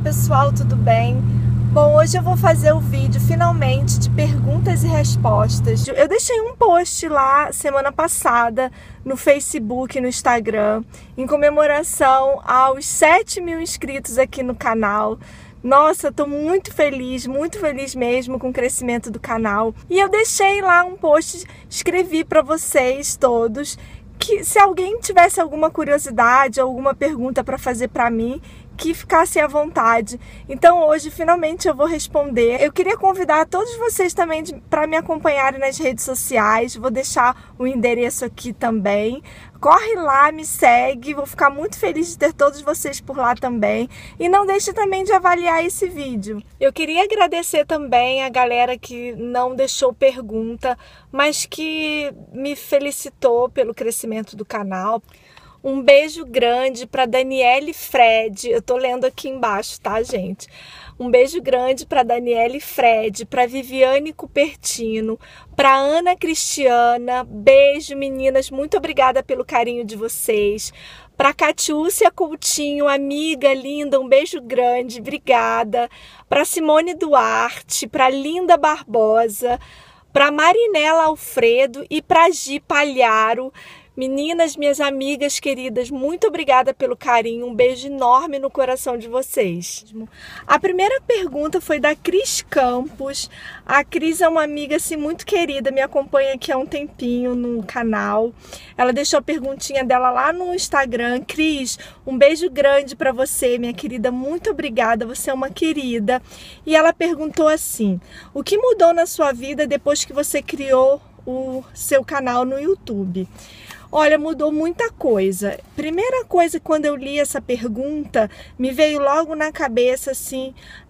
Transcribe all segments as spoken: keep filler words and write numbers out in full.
pessoal, tudo bem? Bom, hoje eu vou fazer o vídeo finalmente de perguntas e respostas. Eu deixei um post lá semana passada no Facebook e no Instagram em comemoração aos sete mil inscritos aqui no canal. Nossa, tô muito feliz, muito feliz mesmo com o crescimento do canal. E eu deixei lá um post, escrevi para vocês todos que se alguém tivesse alguma curiosidade, alguma pergunta para fazer para mim, que ficasse à vontade. Então hoje finalmente eu vou responder. Eu queria convidar todos vocês também para me acompanharem nas redes sociais. Vou deixar o endereço aqui também. Corre lá, me segue. Vou ficar muito feliz de ter todos vocês por lá também. E não deixe também de avaliar esse vídeo. Eu queria agradecer também a galera que não deixou pergunta, mas que me felicitou pelo crescimento do canal. Um beijo grande para Daniele Fred, eu tô lendo aqui embaixo, tá, gente? Um beijo grande para Daniele Fred, para Viviane Cupertino, para Ana Cristiana. Beijo, meninas, muito obrigada pelo carinho de vocês. Para Catiúcia Coutinho, amiga linda, um beijo grande, obrigada. Para Simone Duarte, para Linda Barbosa, para Marinela Alfredo e para Gi Palharo. Meninas, minhas amigas queridas, muito obrigada pelo carinho, um beijo enorme no coração de vocês. A primeira pergunta foi da Cris Campos. A Cris é uma amiga assim, muito querida, me acompanha aqui há um tempinho no canal. Ela deixou a perguntinha dela lá no Instagram. Cris, um beijo grande para você, minha querida, muito obrigada, você é uma querida. E ela perguntou assim: o que mudou na sua vida depois que você criou o seu canal no YouTube? Olha, mudou muita coisa. Primeira coisa, quando eu li essa pergunta, me veio logo na cabeça, assim,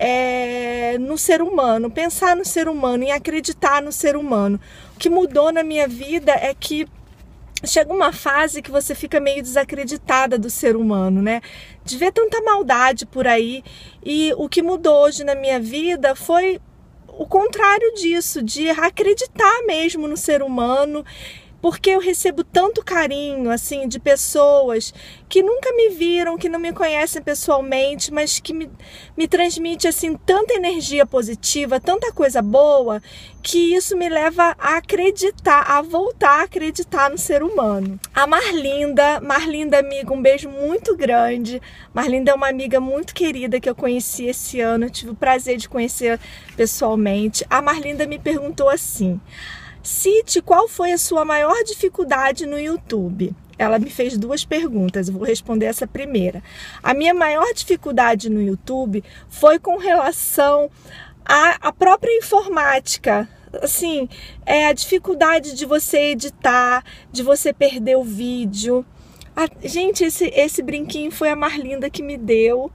é, no ser humano. Pensar no ser humano, em acreditar no ser humano. O que mudou na minha vida é que chega uma fase que você fica meio desacreditada do ser humano, né? De ver tanta maldade por aí. E o que mudou hoje na minha vida foi o contrário disso, de acreditar mesmo no ser humano. Porque eu recebo tanto carinho, assim, de pessoas que nunca me viram, que não me conhecem pessoalmente, mas que me, me transmite, assim, tanta energia positiva, tanta coisa boa, que isso me leva a acreditar, a voltar a acreditar no ser humano. A Marlinda, Marlinda, amiga, um beijo muito grande. Marlinda é uma amiga muito querida que eu conheci esse ano, eu tive o prazer de conhecer pessoalmente. A Marlinda me perguntou assim: cite qual foi a sua maior dificuldade no YouTube. Ela me fez duas perguntas, eu vou responder essa primeira. A minha maior dificuldade no YouTube foi com relação à, à própria informática. Assim, é a dificuldade de você editar, de você perder o vídeo. Ah, gente, esse, esse brinquinho foi a Marlinda que me deu.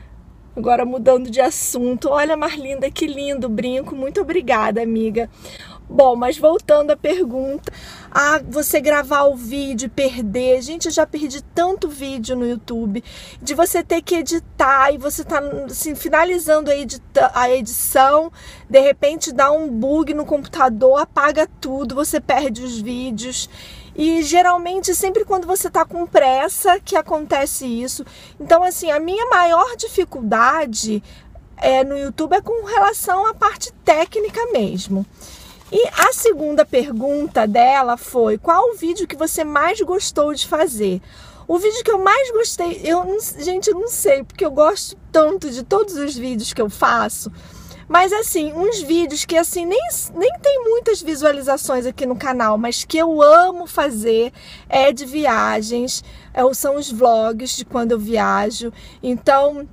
Agora mudando de assunto. Olha, Marlinda, que lindo o brinco. Muito obrigada, amiga. Bom, mas voltando à pergunta, ah, você gravar o vídeo e perder. Gente, eu já perdi tanto vídeo no YouTube, de você ter que editar e você tá assim, finalizando a, edita a edição, de repente dá um bug no computador, apaga tudo, você perde os vídeos. E geralmente sempre quando você tá com pressa que acontece isso. Então assim, a minha maior dificuldade é, no YouTube é com relação à parte técnica mesmo. E a segunda pergunta dela foi: qual o vídeo que você mais gostou de fazer? O vídeo que eu mais gostei, eu não, gente, eu não sei, porque eu gosto tanto de todos os vídeos que eu faço, mas assim, uns vídeos que assim, nem, nem tem muitas visualizações aqui no canal, mas que eu amo fazer, é de viagens, é, são os vlogs de quando eu viajo. Então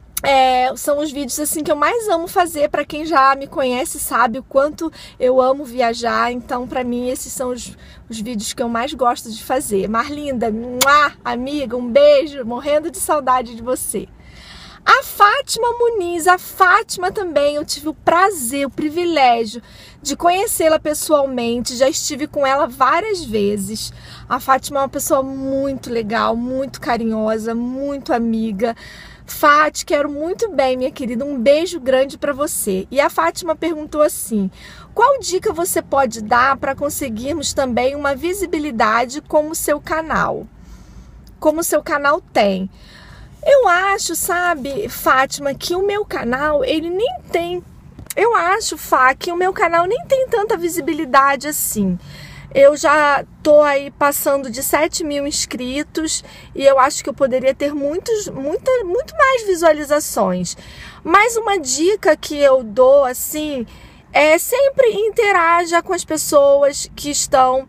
É, são os vídeos assim que eu mais amo fazer. Para quem já me conhece sabe o quanto eu amo viajar. Então para mim esses são os, os vídeos que eu mais gosto de fazer. Marlinda, muá, amiga, um beijo, morrendo de saudade de você. A Fátima Muniz, a Fátima também, eu tive o prazer, o privilégio de conhecê-la pessoalmente, já estive com ela várias vezes. A Fátima é uma pessoa muito legal, muito carinhosa, muito amiga. Fátima, quero muito bem, minha querida, um beijo grande para você. E a Fátima perguntou assim: qual dica você pode dar para conseguirmos também uma visibilidade como o seu canal? Como o seu canal tem? Eu acho, sabe, Fátima, que o meu canal, ele nem tem... Eu acho, Fá, que o meu canal nem tem tanta visibilidade assim. Eu já tô aí passando de sete mil inscritos e eu acho que eu poderia ter muitos, muita, muito mais visualizações. Mas uma dica que eu dou, assim, é sempre interaja com as pessoas que estão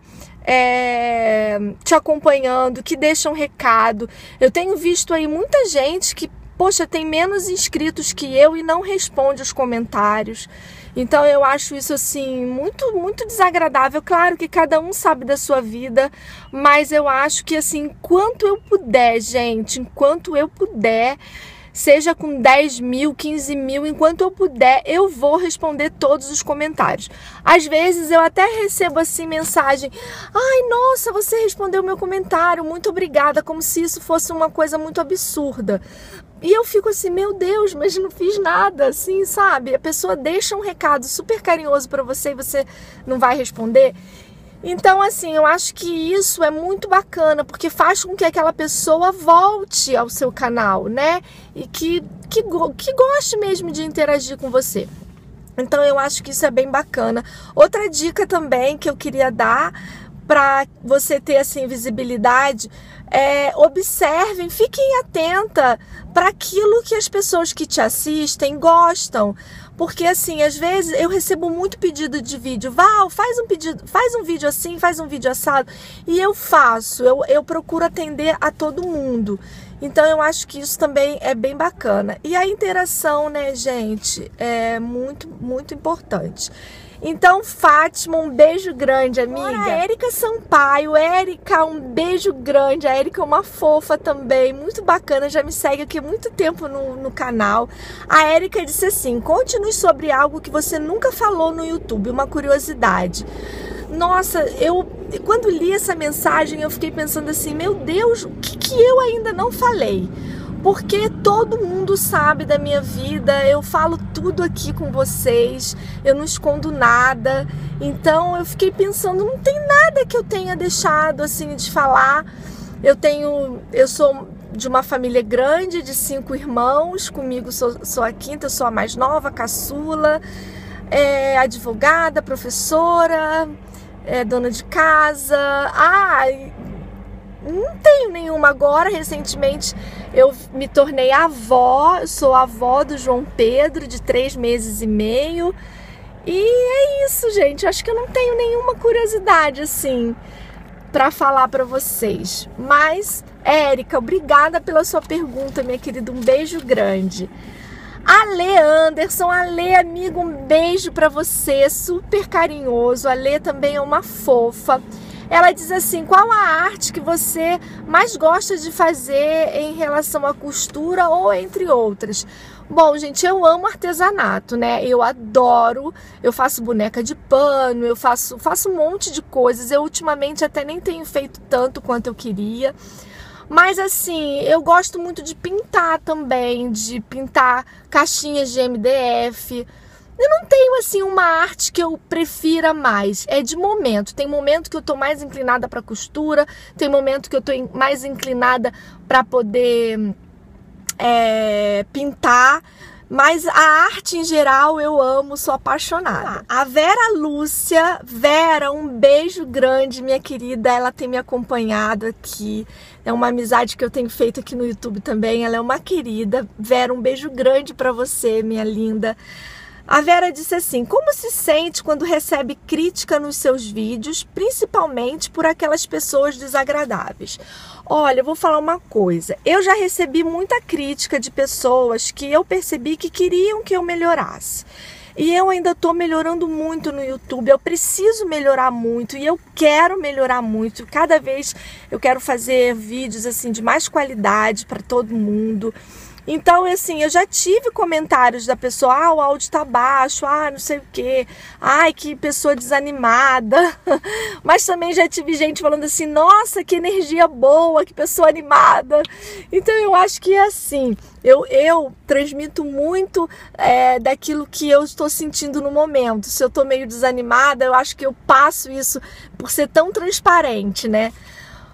é, te acompanhando, que deixam recado. Eu tenho visto aí muita gente que, poxa, tem menos inscritos que eu e não responde os comentários. Então eu acho isso assim muito, muito desagradável. Claro que cada um sabe da sua vida, mas eu acho que assim, enquanto eu puder, gente, enquanto eu puder, seja com dez mil, quinze mil, enquanto eu puder, eu vou responder todos os comentários. Às vezes eu até recebo assim mensagem: ai, nossa, você respondeu meu comentário, muito obrigada, como se isso fosse uma coisa muito absurda. E eu fico assim, meu Deus, mas não fiz nada, assim, sabe? A pessoa deixa um recado super carinhoso para você e você não vai responder. Então, assim, eu acho que isso é muito bacana, porque faz com que aquela pessoa volte ao seu canal, né? E que, que, que goste mesmo de interagir com você. Então, eu acho que isso é bem bacana. Outra dica também que eu queria dar para você ter, assim, visibilidade, é, observem, fiquem atenta para aquilo que as pessoas que te assistem gostam. Porque assim, às vezes eu recebo muito pedido de vídeo. Val, faz um pedido, faz um vídeo assim, faz um vídeo assado. E eu faço, eu, eu procuro atender a todo mundo. Então eu acho que isso também é bem bacana. E a interação, né, gente, é muito, muito importante. Então, Fátima, um beijo grande, amiga. Ora, Érica Sampaio. Érica, um beijo grande. A Érica é uma fofa também, muito bacana, já me segue aqui há muito tempo no, no canal. A Érica disse assim: conte-nos sobre algo que você nunca falou no YouTube, uma curiosidade. Nossa, eu quando li essa mensagem, eu fiquei pensando assim, meu Deus, o que, que eu ainda não falei? Porque todo mundo sabe da minha vida, eu falo tudo aqui com vocês, eu não escondo nada. Então eu fiquei pensando, não tem nada que eu tenha deixado assim de falar. Eu tenho, eu sou de uma família grande, de cinco irmãos, comigo sou, sou a quinta, eu sou a mais nova, caçula, é, advogada, professora, é, dona de casa. Ah, não tenho nenhuma agora. Recentemente eu me tornei avó, eu sou avó do João Pedro, de três meses e meio. E é isso, gente. Eu acho que eu não tenho nenhuma curiosidade assim para falar para vocês. Mas, Érica, obrigada pela sua pergunta, minha querida. Um beijo grande. Ale Anderson, Ale, amigo, um beijo para você, super carinhoso. Ale também é uma fofa. Ela diz assim: qual a arte que você mais gosta de fazer em relação à costura ou entre outras? Bom, gente, eu amo artesanato, né? Eu adoro, eu faço boneca de pano, eu faço, faço um monte de coisas. Eu ultimamente até nem tenho feito tanto quanto eu queria. Mas assim, eu gosto muito de pintar também, de pintar caixinhas de M D F. Eu não tenho assim uma arte que eu prefira mais, é de momento. Tem momento que eu tô mais inclinada para costura, tem momento que eu tô mais inclinada para poder é, pintar, mas a arte em geral eu amo, sou apaixonada. A Vera Lúcia, Vera, um beijo grande, minha querida, ela tem me acompanhado aqui, é uma amizade que eu tenho feito aqui no YouTube também, ela é uma querida. Vera, um beijo grande para você, minha linda. A Vera disse assim: como se sente quando recebe crítica nos seus vídeos, principalmente por aquelas pessoas desagradáveis? Olha, eu vou falar uma coisa. Eu já recebi muita crítica de pessoas que eu percebi que queriam que eu melhorasse. E eu ainda estou melhorando muito no YouTube. Eu preciso melhorar muito e eu quero melhorar muito. Cada vez eu quero fazer vídeos assim de mais qualidade para todo mundo. Então, assim, eu já tive comentários da pessoa: ah, o áudio tá baixo, ah, não sei o quê, ai, que pessoa desanimada. Mas também já tive gente falando assim: nossa, que energia boa, que pessoa animada. Então, eu acho que é assim, eu, eu transmito muito é, daquilo que eu estou sentindo no momento. Se eu tô meio desanimada, eu acho que eu passo isso por ser tão transparente, né?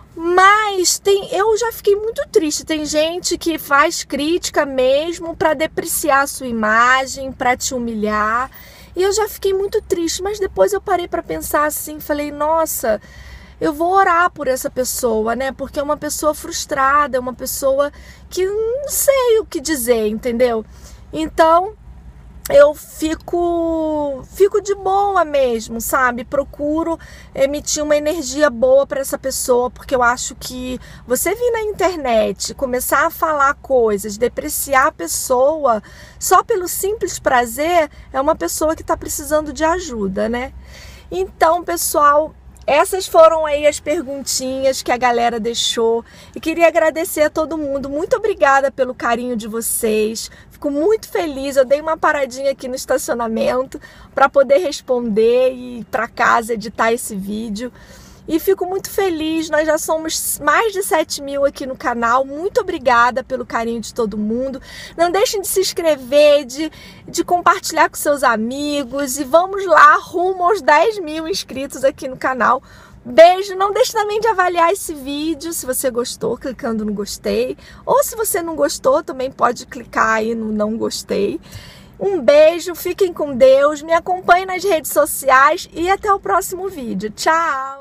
Mas tem, eu já fiquei muito triste. Tem gente que faz crítica mesmo para depreciar a sua imagem, para te humilhar. E eu já fiquei muito triste. Mas depois eu parei para pensar assim, falei, nossa, eu vou orar por essa pessoa, né? Porque é uma pessoa frustrada, é uma pessoa que não sei o que dizer, entendeu? Então eu fico, fico de boa mesmo, sabe? Procuro emitir uma energia boa para essa pessoa, porque eu acho que você vir na internet, começar a falar coisas, depreciar a pessoa, só pelo simples prazer, é uma pessoa que está precisando de ajuda, né? Então, pessoal, essas foram aí as perguntinhas que a galera deixou e queria agradecer a todo mundo. Muito obrigada pelo carinho de vocês. Fico muito feliz. Eu dei uma paradinha aqui no estacionamento para poder responder e ir para casa editar esse vídeo. E fico muito feliz, nós já somos mais de sete mil aqui no canal. Muito obrigada pelo carinho de todo mundo. Não deixem de se inscrever, de, de compartilhar com seus amigos. E vamos lá, rumo aos dez mil inscritos aqui no canal. Beijo, não deixe também de avaliar esse vídeo, se você gostou, clicando no gostei. Ou se você não gostou, também pode clicar aí no não gostei. Um beijo, fiquem com Deus, me acompanhem nas redes sociais e até o próximo vídeo. Tchau!